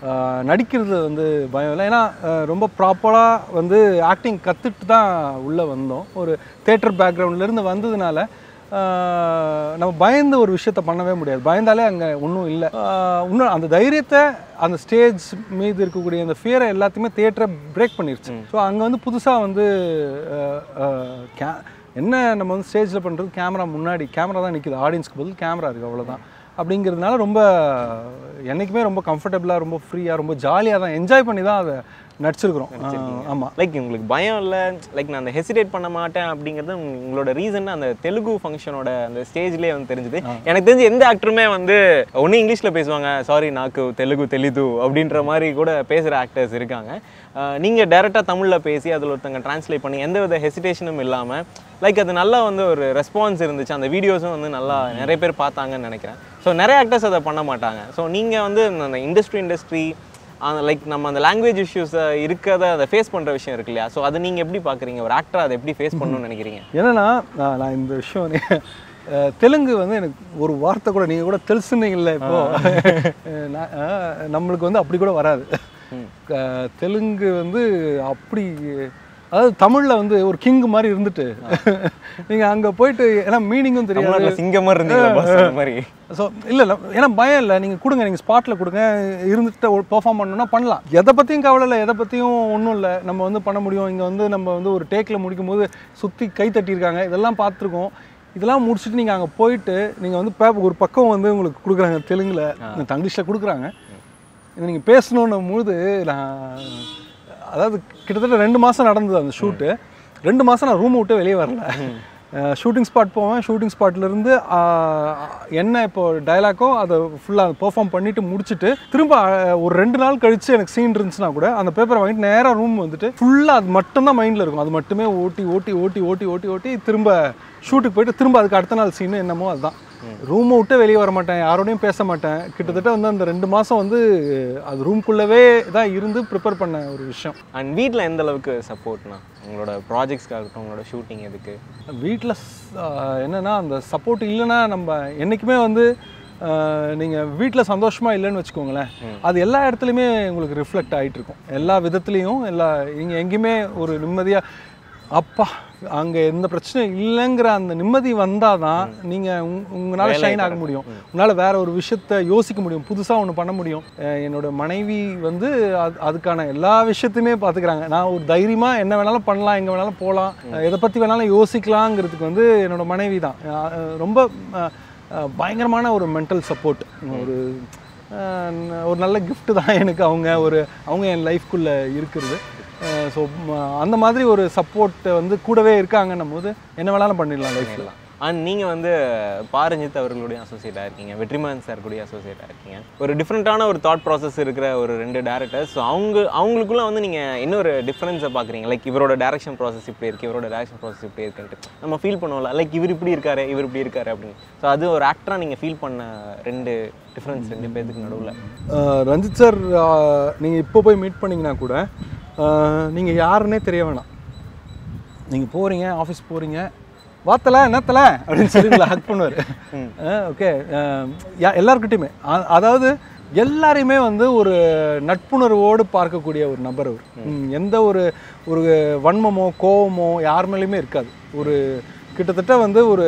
நடிக்கிறது வந்து பயம் இல்லை. ஏன்னா ரொம்ப ப்ராப்பராக வந்து ஆக்டிங் கற்றுட்டு தான் உள்ளே வந்தோம். ஒரு தேட்டர் பேக்ரவுண்ட்லேருந்து வந்ததுனால நம்ம பயந்து ஒரு விஷயத்த பண்ணவே முடியாது. பயந்தாலே அங்கே ஒன்றும் இல்லை. இன்னும் அந்த தைரியத்தை, அந்த ஸ்டேஜ் மீது இருக்கக்கூடிய அந்த ஃபியரை எல்லாத்தையுமே தியேட்டரை பிரேக் பண்ணிருச்சு. ஸோ அங்கே வந்து புதுசாக வந்து கே என்ன நம்ம வந்து ஸ்டேஜில் பண்ணுறது, கேமரா முன்னாடி கேமரா தான் நிற்கிது, ஆடியன்ஸ்க்கு பதில் கேமரா இருக்குது, அவ்வளோதான். அப்படிங்கிறதுனால ரொம்ப என்றைக்குமே ரொம்ப கம்ஃபர்டபுளாக, ரொம்ப ஃப்ரீயாக, ரொம்ப ஜாலியாக தான் என்ஜாய் பண்ணி தான் அதை நடிச்சிருக்கிறோம். ஆமாம். லைக் உங்களுக்கு பயம் இல்லை, லைக் நான் அந்த ஹெசிடேட் பண்ண மாட்டேன் அப்படிங்கிறது உங்களோட ரீசன் அந்த தெலுங்கு ஃபங்க்ஷனோட அந்த ஸ்டேஜ்லேயே வந்து தெரிஞ்சுது. எனக்கு தெரிஞ்சு எந்த ஆக்டருமே வந்து ஒன்று இங்கிலீஷில் பேசுவாங்க, சாரி நாக்கு தெலுங்கு தெளிது அப்படின்ற மாதிரி கூட பேசுகிற ஆக்டர்ஸ் இருக்காங்க. நீங்கள் டேரெக்டாக தமிழில் பேசி அதில் ஒருத்தங்க டிரான்ஸ்லேட் பண்ணி எந்த வித ஹெசிடேஷனும் இல்லாமல் லைக் அது நல்லா வந்து ஒரு ரெஸ்பான்ஸ் இருந்துச்சு. அந்த வீடியோஸும் வந்து நல்லா நிறைய பேர் பார்த்தாங்கன்னு நினைக்கிறேன். ஸோ நிறைய ஆக்டர்ஸ் அதை பண்ண மாட்டாங்க. ஸோ நீங்கள் வந்து அந்த இண்டஸ்ட்ரி இண்டஸ்ட்ரி அந்த லைக் நம்ம அந்த லாங்குவேஜ் இஷ்யூஸை இருக்கிறத அதை ஃபேஸ் பண்ணுற விஷயம் இருக்கு இல்லையா? ஸோ அதை நீங்கள் எப்படி பார்க்குறீங்க? ஒரு ஆக்டர் அதை எப்படி ஃபேஸ் பண்ணணும்னு நினைக்கிறீங்க? ஏன்னா நான் இந்த விஷயம் தெலுங்கு வந்து எனக்கு ஒரு வார்த்தை கூட நீங்கள் கூட தெலுசுன்னீங்கல்ல, இப்போது நம்மளுக்கு வந்து அப்படி கூட வராது. தெலுங்கு வந்து அப்படி, அதாவது தமிழில் வந்து ஒரு கிங் மாதிரி இருந்துட்டு நீங்கள் அங்கே போயிட்டு, ஏன்னா மீனிங்கும் தெரியாது, சிங்கம் மாதிரி இருந்தீங்க மாதிரி. ஸோ இல்லை இல்லை, ஏன்னா பயம் இல்லை, நீங்கள் கொடுங்க, நீங்கள் ஸ்பாட்டில் கொடுங்க, இருந்துட்டு பெர்ஃபார்ம் பண்ணணும்னா பண்ணலாம். எதை பற்றியும் கவலை இல்லை, எதை பற்றியும் ஒன்றும் இல்லை, நம்ம வந்து பண்ண முடியும். இங்கே வந்து நம்ம வந்து ஒரு டேக்கில் முடிக்கும் போது சுற்றி கை தட்டியிருக்காங்க, இதெல்லாம் பார்த்துருக்கோம். இதெல்லாம் முடிச்சுட்டு நீங்கள் அங்கே போயிட்டு நீங்கள் வந்து பேப்பர் ஒரு பக்கம் வந்து உங்களுக்கு கொடுக்குறாங்க தெலுங்கில், தங்கிலீஷில் கொடுக்குறாங்க, இதை நீங்கள் பேசணுன்னும் போது நான், அதாவது கிட்டத்தட்ட ரெண்டு மாதம் நடந்தது அந்த ஷூட்டு. ரெண்டு மாதம் நான் ரூமை விட்டு வெளியே வரல. ஷூட்டிங் ஸ்பாட் போவேன், ஷூட்டிங் ஸ்பாட்லேருந்து என்ன இப்போ டைலாக்கோ அதை ஃபுல்லாக பெர்ஃபார்ம் பண்ணிவிட்டு முடிச்சுட்டு திரும்ப ஒரு ரெண்டு நாள் கழித்து எனக்கு சீன் இருந்துச்சுன்னா கூட அந்த பேப்பரை வாங்கிட்டு நேராக ரூம் வந்துட்டு ஃபுல்லாக அது மட்டும்தான் மைண்டில் இருக்கும். அது மட்டுமே ஓட்டி ஓட்டி ஓட்டி ஓட்டி ஓட்டி ஓட்டி திரும்ப ஷூட்டுக்கு போயிட்டு திரும்ப அதுக்கு அடுத்த நாள் சீனு என்னமோ அதுதான். ரூமை விட்டு வெளியே வர மாட்டேன், யாரோடையும் பேச மாட்டேன். கிட்டத்தட்ட வந்து அந்த ரெண்டு மாதம் வந்து அது ரூம்குள்ளவே தான் இருந்து ப்ரிப்பேர் பண்ண ஒரு விஷயம். அண்ட் வீட்டில் எந்த அளவுக்கு சப்போர்ட்னா உங்களோட ப்ராஜெக்ட்ஸ்க்காகட்டும், உங்களோட ஷூட்டிங் எதுக்கு? வீட்டில் என்னென்னா அந்த சப்போர்ட் இல்லைன்னா நம்ம என்றைக்குமே வந்து நீங்கள் வீட்டில் சந்தோஷமாக இல்லைன்னு வச்சுக்கோங்களேன், அது எல்லா இடத்துலையுமே உங்களுக்கு ரிஃப்ளெக்ட் ஆகிட்டு இருக்கும். எல்லா விதத்துலேயும் எல்லா இங்கே எங்கேயுமே ஒரு நிம்மதியாக அப்பா அங்கே எந்த பிரச்சனையும் இல்லைங்கிற அந்த நிம்மதி வந்தால் தான் நீங்கள் உங் உங்களால் ஷைன் ஆக முடியும். உங்களால் வேற ஒரு விஷயத்த யோசிக்க முடியும், புதுசாக ஒன்று பண்ண முடியும். என்னோட மனைவி வந்து அது அதுக்கான எல்லா விஷயத்தையுமே பார்த்துக்கிறாங்க. நான் ஒரு தைரியமாக என்ன வேணாலும் பண்ணலாம், எங்கே வேணாலும் போகலாம், எதை பற்றி வேணாலும் யோசிக்கலாங்கிறதுக்கு வந்து என்னோட மனைவி தான் ரொம்ப பயங்கரமான ஒரு மென்டல் சப்போர்ட். ஒரு ஒரு நல்ல கிஃப்ட்டு தான் எனக்கு அவங்க, ஒரு அவங்க என் லைஃப்குள்ளே இருக்கிறது. ஸோ அந்த மாதிரி ஒரு சப்போர்ட் வந்து கூடவே இருக்காங்கன்னும் போது என்ன வேணாலும் பண்ணிடலாம் லைஃப்பில். அண்ட் நீங்கள் வந்து பாரஞ்சித் அவர்களுடைய அசோசியேட்டாக இருக்கீங்க, வெற்றிமாறன் சார் கூடிய அசோசியேட்டாக இருக்கீங்க. ஒரு டிஃப்ரெண்ட்டான ஒரு தாட் ப்ராசஸ் இருக்கிற ஒரு ரெண்டு டேரக்டர்ஸ். ஸோ அவங்க அவங்களுக்குள்ள வந்து நீங்கள் இன்னொரு டிஃப்ரென்ஸை பார்க்குறீங்க. லைக் இவரோட டேரக்ஷன் ப்ராசஸ் இப்படி இருக்குது, இவரோட டேரக்ஷன் ப்ராசஸ் இப்படி இருக்குன்ட்டு நம்ம ஃபீல் பண்ணுவோம்ல, லைக் இவர் இப்படி இருக்காரு, இவர் இப்படி இருக்காரு அப்படின்னு. ஸோ அது ஒரு ஆக்டராக நீங்கள் ஃபீல் பண்ண ரெண்டு டிஃப்ரென்ஸ் ரெண்டு பேருக்கு நடுவில். ரஞ்சித் சார் நீங்கள் இப்போ போய் மீட் பண்ணிங்கன்னா கூட நீங்கள் யாருன்னே தெரிய வேணாம். நீங்கள் போகிறீங்க, ஆஃபீஸ் போகிறீங்க, வாத்தலை என்னத்தலை அப்படின்னு சொல்லி உங்களை ஹக் பண்ணுவார். ஓகே, எல்லாருக்கிட்டையுமே அதாவது எல்லாரையுமே வந்து ஒரு நட்புணர்வோடு பார்க்கக்கூடிய ஒரு நபர் அவர். எந்த ஒரு ஒரு வன்மமோ கோவமோ யார் மேலேயுமே இருக்காது. ஒரு கிட்டத்தட்ட வந்து ஒரு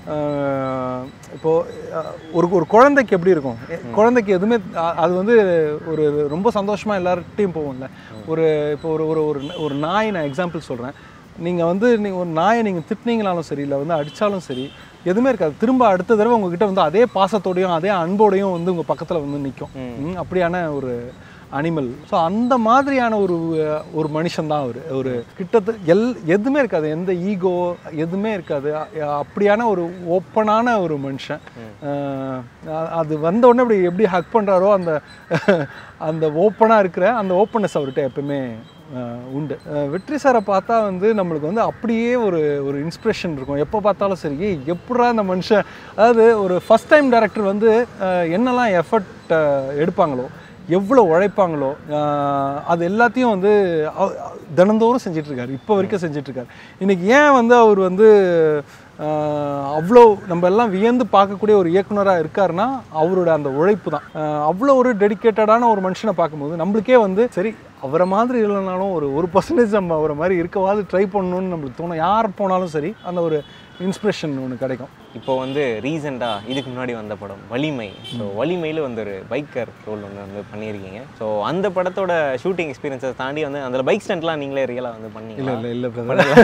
இப்போது ஒரு ஒரு குழந்தைக்கு எப்படி இருக்கும், குழந்தைக்கு எதுவுமே அது வந்து ஒரு ரொம்ப சந்தோஷமாக எல்லார்கிட்டையும் போகும்ல. ஒரு இப்போ ஒரு ஒரு ஒரு நாய் நான் எக்ஸாம்பிள் சொல்கிறேன். நீங்கள் வந்து நீங்கள் ஒரு நாயை நீங்கள் திட்டினீங்கனாலும் சரி, இல்லை வந்து அடித்தாலும் சரி, எதுவுமே இருக்காது. திரும்ப அடுத்த தடவை உங்ககிட்ட வந்து அதே பாசத்தோடையும் அதே அன்போடையும் வந்து உங்கள் பக்கத்தில் வந்து நிற்கும். அப்படியான ஒரு அனிமல். ஸோ அந்த மாதிரியான ஒரு ஒரு மனுஷன் தான் அவர். ஒரு கிட்டத்தட்ட எல் எதுவுமே இருக்காது, எந்த ஈகோ எதுவுமே இருக்காது. அப்படியான ஒரு ஓப்பனான ஒரு மனுஷன். அது வந்த உடனே அப்படி எப்படி ஹக் பண்ணுறாரோ அந்த அந்த ஓப்பனாக இருக்கிற அந்த ஓப்பன்னஸ் அவர்கிட்ட எப்பவுமே உண்டு. வெற்றி சாரை பார்த்தா வந்து நம்மளுக்கு வந்து அப்படியே ஒரு ஒரு இன்ஸ்பிரேஷன் இருக்கும். எப்போ பார்த்தாலும் சரி, எப்படா அந்த மனுஷன், அதாவது ஒரு ஃபஸ்ட் டைம் டைரக்டர் வந்து என்னெல்லாம் எஃபர்ட் எடுப்பாங்களோ, எவ்வளோ உழைப்பாங்களோ, அது எல்லாத்தையும் வந்து தினந்தோறும் செஞ்சிட்ருக்காரு, இப்போ வரைக்கும் செஞ்சிட்ருக்காரு. இன்றைக்கி ஏன் வந்து அவர் வந்து அவ்வளோ நம்ம எல்லாம் வியந்து பார்க்கக்கூடிய ஒரு இயக்குனராக இருக்காருன்னா அவரோட அந்த உழைப்பு தான். அவ்வளோ ஒரு டெடிக்கேட்டடான ஒரு மனுஷனை பார்க்கும்போது நம்மளுக்கே வந்து சரி அவரை மாதிரி இல்லைனாலும் ஒரு ஒரு பர்சன்டேஜ் நம்ம அவரை மாதிரி இருக்கவாது ட்ரை பண்ணணும்னு நம்மளுக்கு தோணும். யார் போனாலும் சரி அந்த ஒரு இன்ஸ்பிரேஷன் ஒன்று கிடைக்கும். இப்போ வந்து ரீசெண்டாக இதுக்கு முன்னாடி வந்த படம் வலிமை. ஸோ வலிமையில் வந்து ஒரு பைக்கர் ரோல் ஒன்று வந்து பண்ணியிருக்கீங்க. ஸோ அந்த படத்தோட ஷூட்டிங் எக்ஸ்பீரியன்ஸை தாண்டி வந்து அந்த பைக் ஸ்டண்ட்லாம் நீங்களே ரியலாக வந்து பண்ணீங்க? இல்லை இல்லை இல்லை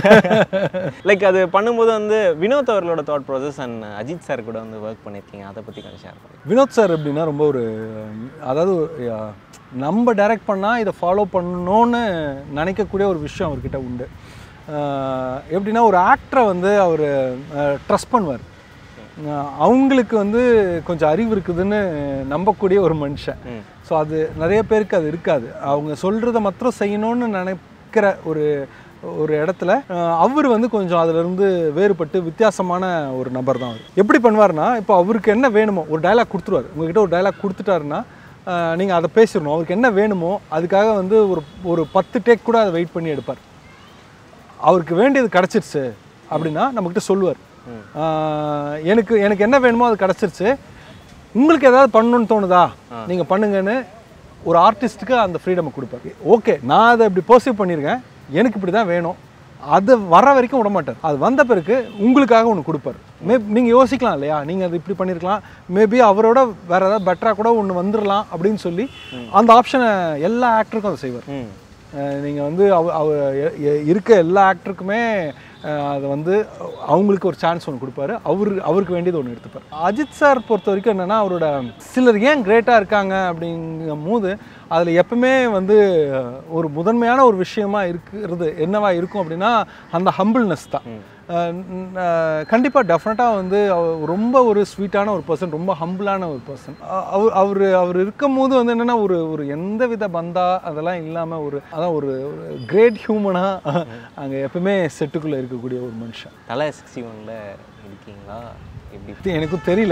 லைக் அது பண்ணும்போது வந்து வினோத் அவர்களோட thought process and Ajith sir கூட வந்து ஒர்க் பண்ணியிருக்கீங்க, அதை பற்றி கொஞ்சம் ஷேர் பண்ணுங்க. வினோத் சார் எப்படின்னா ரொம்ப ஒரு அதாவது நம்ம டைரக்ட் பண்ணால் இதை ஃபாலோ பண்ணணும்னு நினைக்கக்கூடிய ஒரு விஷயம் அவர்கிட்ட உண்டு. எப்படின்னா ஒரு ஆக்டரை வந்து அவர் ட்ரஸ்ட் பண்ணுவார். அவங்களுக்கு வந்து கொஞ்சம் அறிவு இருக்குதுன்னு நம்பக்கூடிய ஒரு மனுஷன். ஸோ அது நிறைய பேருக்கு அது இருக்காது. அவங்க சொல்கிறத மாத்திரம் செய்யணும்னு நினைக்கிற ஒரு ஒரு இடத்துல அவர் வந்து கொஞ்சம் அதிலிருந்து வேறுபட்டு வித்தியாசமான ஒரு நபர் தான் அவர். எப்படி பண்ணுவார்னா, இப்போ அவருக்கு என்ன வேணுமோ ஒரு டைலாக் கொடுத்துருவார். உங்ககிட்ட ஒரு டைலாக் கொடுத்துட்டாருன்னா நீங்கள் அதை பேசிடணும். அவருக்கு என்ன வேணுமோ அதுக்காக வந்து ஒரு ஒரு பத்து டேக் கூட அதை வெயிட் பண்ணி எடுப்பார். அவருக்கு வேண்டியது கிடச்சிருச்சு அப்படின்னா நம்மக்கிட்ட சொல்லுவார், எனக்கு எனக்கு என்ன வேணுமோ அது கிடச்சிருச்சு, உங்களுக்கு ஏதாவது பண்ணணும்னு தோணுதா நீங்கள் பண்ணுங்கன்னு ஒரு ஆர்டிஸ்ட்டுக்கு அந்த ஃப்ரீடமை கொடுப்பார். ஓகே நான் அதை இப்படி பர்சீவ் பண்ணியிருக்கேன், எனக்கு இப்படி தான் வேணும், அது வர வரைக்கும் விட மாட்டார். அது வந்த பிறகு உங்களுக்காக ஒன்று கொடுப்பார். மே நீங்கள் யோசிக்கலாம் இல்லையா, நீங்கள் அது இப்படி பண்ணியிருக்கலாம், மேபி அவரோட வேறு ஏதாவது பெட்டராக கூட ஒன்று வந்துடலாம் அப்படின்னு சொல்லி அந்த ஆப்ஷனை எல்லா ஆக்டருக்கும் அதை செய்வார். நீங்கள் வந்து அவ அவ இருக்க எல்லா ஆக்டருக்குமே அதை வந்து அவங்களுக்கு ஒரு சான்ஸ் ஒன்று கொடுப்பாரு. அவர் அவருக்கு வேண்டியது ஒன்று எடுத்துப்பார். அஜித் சார் பொறுத்த வரைக்கும் என்னென்னா, அவரோட சிலர் ஏன் கிரேட்டாக இருக்காங்க அப்படிங்கும் போது அதில் எப்பவுமே வந்து ஒரு முதன்மையான ஒரு விஷயமா இருக்கிறது என்னவா இருக்கும் அப்படின்னா அந்த ஹம்பிள்னஸ் தான். கண்டிப்பாக டெஃபினட்டாக வந்து ரொம்ப ஒரு ஸ்வீட்டான ஒரு பர்சன், ரொம்ப ஹம்பிளான ஒரு பர்சன். அவர் அவர் அவர் இருக்கும் போது வந்து என்னென்னா ஒரு ஒரு எந்த வித பந்தா அதெல்லாம் இல்லாமல் ஒரு அதான் ஒரு கிரேட் ஹியூமனாக அங்கே எப்பவுமே செட்டுக்குள்ளே இருக்கக்கூடிய ஒரு மனுஷன். தலை சிக்ஸ்டி ஒன்ல இருக்கீங்களா எப்படி எனக்கும் தெரியல,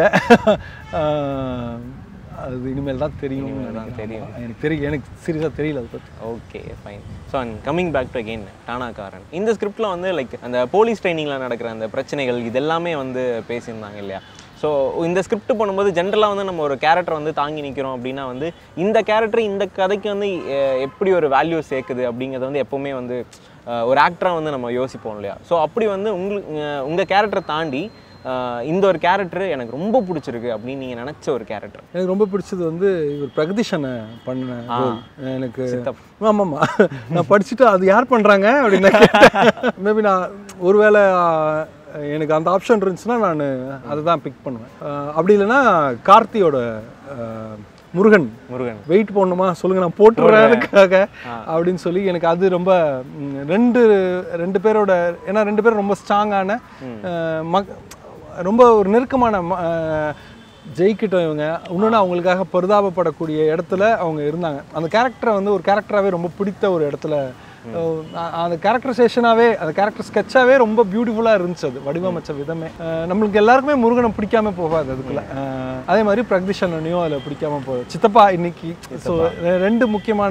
அது இனிமேல் தான் தெரியும். தெரியும் எனக்கு தெரியும், எனக்கு சீரியஸாக தெரியல அதை பற்றி. Okay fine. So and coming back to again Taanakkaran. இந்த ஸ்கிரிப்டில் வந்து லைக் அந்த போலீஸ் ட்ரைனிங்கில் நடக்கிற அந்த பிரச்சனைகள் இதெல்லாமே வந்து பேசியிருந்தாங்க இல்லையா? ஸோ இந்த ஸ்கிரிப்ட் பண்ணும்போது ஜென்ரலாக வந்து நம்ம ஒரு கேரக்டர் வந்து தாங்கி நிற்கிறோம் அப்படின்னா வந்து இந்த கேரக்டர் இந்த கதைக்கு வந்து எப்படி ஒரு வேல்யூ சேர்க்குது அப்படிங்கிறத வந்து எப்போவுமே வந்து ஒரு ஆக்டராக வந்து நம்ம யோசிப்போம் இல்லையா? ஸோ அப்படி வந்து உங்களுக்கு உங்கள் கேரக்டரை தாண்டி இந்த ஒரு கேரக்டர் எனக்கு ரொம்ப பிடிச்சிருக்கு அப்படின்னு நீங்கள் நினச்ச ஒரு கேரக்டர்? எனக்கு ரொம்ப பிடிச்சது வந்து இவர் பிரகதீஷனை பண்ண எனக்கு. ஆமாம்மா, நான் படிச்சுட்டு அது யார் பண்ணுறாங்க அப்படின்னு மேபி நான் ஒருவேளை எனக்கு அந்த ஆப்ஷன் இருந்துச்சுன்னா நான் அதை தான் பிக் பண்ணுவேன். அப்படி இல்லைன்னா கார்த்தியோட முருகன் முருகன் வெயிட் போடணுமா சொல்லுங்க நான் போட்டுறதுக்காக அப்படின்னு சொல்லி எனக்கு அது ரொம்ப ரெண்டு ரெண்டு பேரோட, ஏன்னா ரெண்டு பேரும் ரொம்ப ஸ்ட்ராங்கான மக் ரொம்ப ஒரு நெருக்கமான ஜெயிக்கிட்டோம் இவங்க. இன்னொன்று அவங்களுக்காக பரிதாபப்படக்கூடிய இடத்துல அவங்க இருந்தாங்க. அந்த கேரக்டரை வந்து ஒரு கேரக்டராகவே ரொம்ப பிடித்த ஒரு இடத்துல அந்த கேரக்டரைசேஷனாகவே அந்த கேரக்டர் ஸ்கெட்சாகவே ரொம்ப பியூட்டிஃபுல்லாக இருந்துச்சு. அது வடிவமைச்ச விதமே நம்மளுக்கு எல்லாருக்குமே முருகனை பிடிக்காம போகாது அதுக்குள்ள. அதே மாதிரி பிரகதீஷனையும் அதில் பிடிக்காம போகுது. சித்தப்பா இன்னைக்கு. ஸோ ரெண்டு முக்கியமான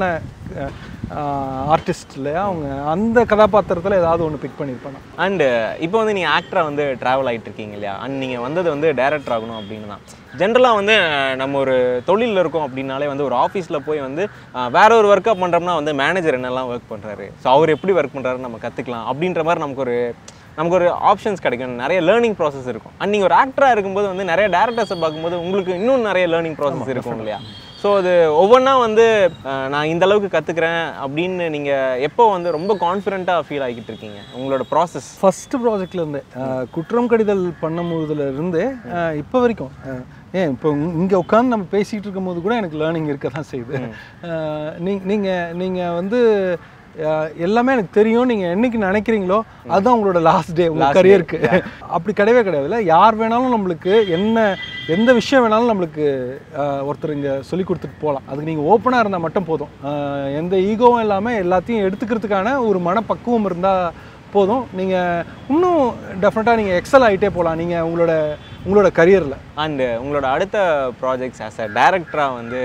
ஆர்டிஸ்ட் இல்லையா, அவங்க அந்த கதாபாத்திரத்தில் ஏதாவது ஒன்று பிக் பண்ணியிருப்பாங்க. அண்டு இப்போ வந்து நீங்கள் ஆக்டராக வந்து ட்ராவல் ஆகிட்டு இருக்கீங்க இல்லையா, அண்ட் நீங்கள் வந்தது வந்து டைரக்டர் ஆகணும் அப்படின்னு தான். ஜென்ரலாக வந்து நம்ம ஒரு தொழிலில் இருக்கோம் அப்படின்னாலே வந்து ஒரு ஆஃபீஸில் போய் வந்து வேற ஒரு ஒர்க்காக பண்ணுறோம்னா வந்து மேனேஜர் என்னெல்லாம் ஒர்க் பண்ணுறாரு, ஸோ அவர் எப்படி ஒர்க் பண்ணுறாருன்னு நம்ம கற்றுக்கலாம் அப்படின்ற மாதிரி நமக்கு ஒரு நமக்கு ஒரு ஆப்ஷன்ஸ் கிடைக்கும், நிறைய லேர்னிங் ப்ராசஸ் இருக்கும். அண்ட் நீங்கள் ஒரு ஆக்டராக இருக்கும்போது வந்து நிறைய டேரக்டர்ஸை பார்க்கும்போது உங்களுக்கு இன்னும் நிறைய லேர்னிங் ப்ராசஸ் இருக்கும் இல்லையா? ஸோ அது ஒவ்வொன்றா வந்து நான் இந்த அளவுக்கு கற்றுக்குறேன் அப்படின்னு நீங்கள் எப்போ வந்து ரொம்ப கான்ஃபிடென்ட்டாக ஃபீல் ஆகிட்டு இருக்கீங்க உங்களோட ப்ராசஸ்? ஃபஸ்ட்டு ப்ராஜெக்ட்லேருந்து குற்றம் கடிதல் பண்ணும்போதுல இருந்து இப்போ வரைக்கும், ஏன் இப்போ இங்கே உட்காந்து நம்ம பேசிகிட்டு இருக்கும் போது கூட எனக்கு லேர்னிங் இருக்க தான் செய்யுது. நீ நீங்கள் நீங்கள் வந்து எல்லாமே எனக்கு தெரியும் நீங்கள் என்னைக்கு நினைக்கிறீங்களோ அதுதான் உங்களோட லாஸ்ட் டே உங்கள் கரியருக்கு. அப்படி கிடையவே கிடையாது. இல்லை, யார் வேணாலும் நம்மளுக்கு என்ன எந்த விஷயம் வேணாலும் நம்மளுக்கு ஒருத்தர் இங்கே சொல்லி கொடுத்துட்டு போகலாம். அதுக்கு நீங்கள் ஓப்பனாக இருந்தால் மட்டும் போதும். எந்த ஈகோவும் இல்லாமல் எல்லாத்தையும் எடுத்துக்கிறதுக்கான ஒரு மனப்பக்குவம் இருந்தால் போதும். நீங்கள் இன்னும் டெஃபினட்டாக நீங்கள் எக்ஸல் ஆகிட்டே போகலாம் நீங்கள் உங்களோட உங்களோட கரியரில். அண்டு உங்களோட அடுத்த ப்ராஜெக்ட்ஸ் ஆஸ் அ டைரக்டராக வந்து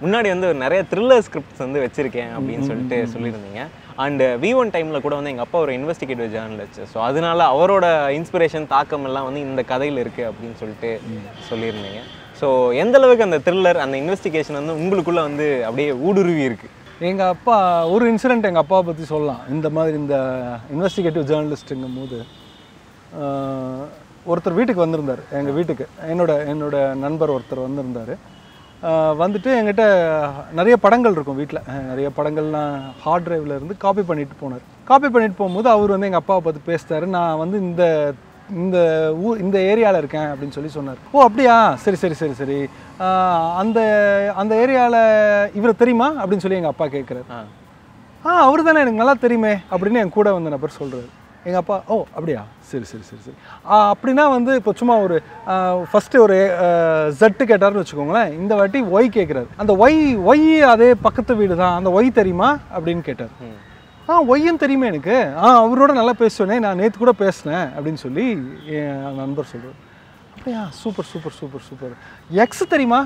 முன்னாடி வந்து நிறைய த்ரில்லர் ஸ்கிரிப்ட்ஸ் வந்து வச்சுருக்கேன் அப்படின்னு சொல்லிட்டு சொல்லியிருந்தீங்க. அண்டு வி ஒன் டைமில் கூட வந்து எங்கள் அப்பா ஒரு இன்வெஸ்டிகேட்டிவ் ஜேர்னலிஸ்ட். ஸோ அதனால அவரோட இன்ஸ்பிரேஷன் தாக்கம் எல்லாம் வந்து இந்த கதையில் இருக்குது அப்படின்னு சொல்லிட்டு சொல்லியிருந்தீங்க. ஸோ எந்த அளவுக்கு அந்த த்ரில்லர் அந்த இன்வெஸ்டிகேஷன் வந்து உங்களுக்குள்ளே வந்து அப்படியே ஊடுருவி இருக்குது? எங்கள் அப்பா ஒரு இன்சிடெண்ட் எங்கள் அப்பாவை பற்றி சொல்லலாம். இந்த மாதிரி இந்த இன்வெஸ்டிகேட்டிவ் ஜேர்னலிஸ்ட்டுங்கும் போது ஒருத்தர் வீட்டுக்கு வந்திருந்தார். எங்கள் வீட்டுக்கு என்னோட என்னோட நண்பர் ஒருத்தர் வந்திருந்தார். வந்துட்டு என்கிட்ட நிறைய படங்கள் இருக்கும் வீட்டில். நிறைய படங்கள்லாம் ஹார்ட் டிரைவில் இருந்து காப்பி பண்ணிட்டு போனார். காப்பி பண்ணிட்டு போகும்போது அவர் வந்து எங்கள் அப்பாவை பார்த்து பேசிட்டாரு. நான் வந்து இந்த இந்த ஊர் இந்த ஏரியாவில் இருக்கேன் அப்படின்னு சொல்லி சொன்னார். ஓ அப்படியா, சரி சரி சரி சரி அந்த அந்த ஏரியாவில் இவரை தெரியுமா அப்படின்னு சொல்லி எங்கள் அப்பா கேட்குறாரு. ஆ அவர் தானே, எனக்கு நல்லா தெரியுமே அப்படின்னு என் கூட வந்த நபர் சொல்கிறார். எங்கள் அப்பா ஓ அப்படியா, சரி சரி சரி சரி அப்படின்னா வந்து இப்போ சும்மா ஒரு ஃபஸ்ட்டு ஒரு ஜெட்டு கேட்டார்னு வச்சுக்கோங்களேன். இந்த வாட்டி ஒய் கேட்குறாரு. அந்த ஒய் ஒய் அதே பக்கத்து வீடு தான், அந்த ஒய் தெரியுமா அப்படின்னு கேட்டார். ஆ ஒய்யும் தெரியுமே எனக்கு, ஆ அவரோட நல்லா பேசுவேனே, நான் நேற்று கூட பேசினேன் அப்படின்னு சொல்லி என் நண்பர் சொல்கிறார். அப்படியா, super super super super. X தெரியுமா?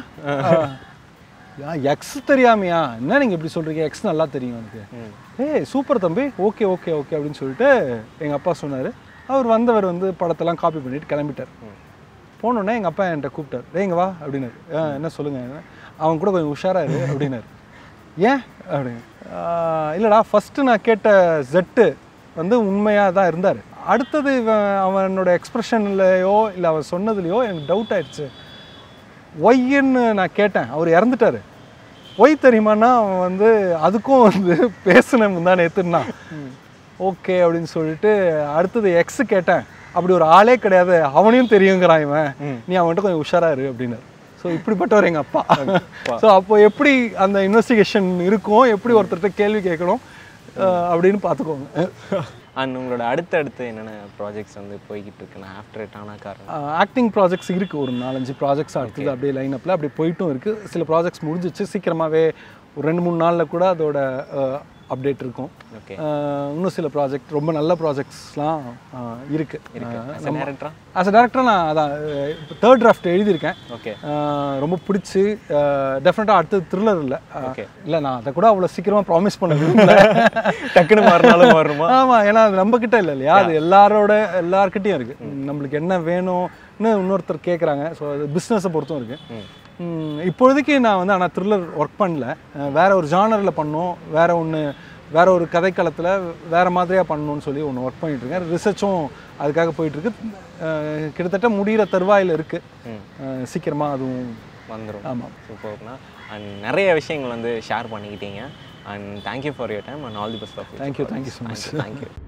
எக்ஸ் தெரியாமையா, என்ன நீங்கள் இப்படி சொல்கிறீங்க, எக்ஸ் நல்லா தெரியும் எனக்கு. ஏய் சூப்பர் தம்பி, ஓகே ஓகே ஓகே அப்படின்னு சொல்லிட்டு எங்கள் அப்பா சொன்னார். அவர் வந்தவர் வந்து படத்தெல்லாம் காப்பி பண்ணிட்டு கிளம்பிட்டார். போனோடனே எங்கள் அப்பா என்கிட்ட கூப்பிட்டார். ஏங்க வா அப்படின்னாரு. என்ன சொல்லுங்கள், அவன் கூட கொஞ்சம் உஷாராரு அப்படின்னாரு. ஏன் அப்படின்னு, இல்லைடா ஃபஸ்ட்டு நான் கேட்ட ஜெட்டு வந்து உண்மையாக தான் இருந்தார். அடுத்தது இவன் அவனோட எக்ஸ்ப்ரெஷன்லையோ இல்லை அவன் சொன்னதுலையோ எனக்கு டவுட் ஆயிடுச்சு. ஒய்ன்னு நான் கேட்டேன், அவர் இறந்துட்டார். ஒய் தெரியுமான்னா அவன் வந்து அதுக்கும் வந்து பேசுன முந்தானே ஏற்றுனா ஓகே அப்படின்னு சொல்லிட்டு அடுத்தது எக்ஸு கேட்டேன். அப்படி ஒரு ஆளே கிடையாது, அவனையும் தெரியுங்கிறான் இவன், நீ அவன்கிட்ட கொஞ்சம் உஷாராரு அப்படின்னாரு. ஸோ இப்படிப்பட்டவர் எங்கள் அப்பா. ஸோ அப்போ எப்படி அந்த இன்வெஸ்டிகேஷன் இருக்கும், எப்படி ஒருத்தர்கிட்ட கேள்வி கேட்கணும் அப்படின்னு பார்த்துக்கோங்க. அண்ட் உங்களோட அடுத்தடுத்து என்னென்ன ப்ராஜெக்ட்ஸ் வந்து போய்கிட்டு இருக்குண்ணா ஆஃப்டர் டானாக்காரன்? ஆக்டிங் ப்ராஜெக்ட்ஸ் இருக்குது, ஒரு நாலஞ்சு ப்ராஜெக்ட்ஸ் அடுத்தது அப்படியே லைன் அப்பில் அப்படியே போயிட்டும் இருக்குது. சில ப்ராஜெக்ட்ஸ் முடிஞ்சிச்சு, சீக்கிரமாகவே ஒரு ரெண்டு மூணு நாளில் கூட அதோட அப்டேட் இருக்கும். இன்னும் சில ப்ராஜெக்ட் ரொம்ப நல்ல ப்ராஜெக்ட்ஸ்லாம் இருக்குது. ஆஸ் அ டேரக்டராக நான் அதான் இப்போ தேர்ட் டிராஃப்ட் எழுதியிருக்கேன். ஓகே, ரொம்ப பிடிச்சி டெஃபினட்டாக அடுத்தது த்ரில்லர் இல்லை. ஓகே இல்லை, நான் அதை கூட அவ்வளோ சீக்கிரமாக ப்ராமிஸ் பண்ண விரும்பல. டக்குன்னு மாறினாலும் மாறுமா? ஆமாம், ஏன்னா அது நம்மக்கிட்ட இல்லை இல்லையா, அது எல்லாரோட எல்லார்கிட்டையும் இருக்குது. நம்மளுக்கு என்ன வேணும்னு இன்னொருத்தர் கேட்குறாங்க. ஸோ அது பிஸ்னஸை பொறுத்தும் இருக்குது. இப்பொழுதைக்கு நான் வந்து ஆனால் த்ரில்லர் ஒர்க் பண்ணல, வேற ஒரு ஜானரில் பண்ணோம், வேற ஒன்று வேற ஒரு கதைக்களத்தில் வேற மாதிரியாக பண்ணணும்னு சொல்லி ஒன்று ஒர்க் பண்ணிட்டு இருக்கேன். ரிசர்ச்சும் அதுக்காக போயிட்டுருக்கு. கிட்டத்தட்ட முடிகிற தருவாயில் இருக்குது. சீக்கிரமாக அதுவும் வந்துடும். ஆமாம், சூப்பர்ண்ணா. அண்ட் நிறைய விஷயங்கள் வந்து ஷேர் பண்ணிக்கிட்டீங்க. And thank you for your time and all the best of you. Thank you thank you so much. Thank you.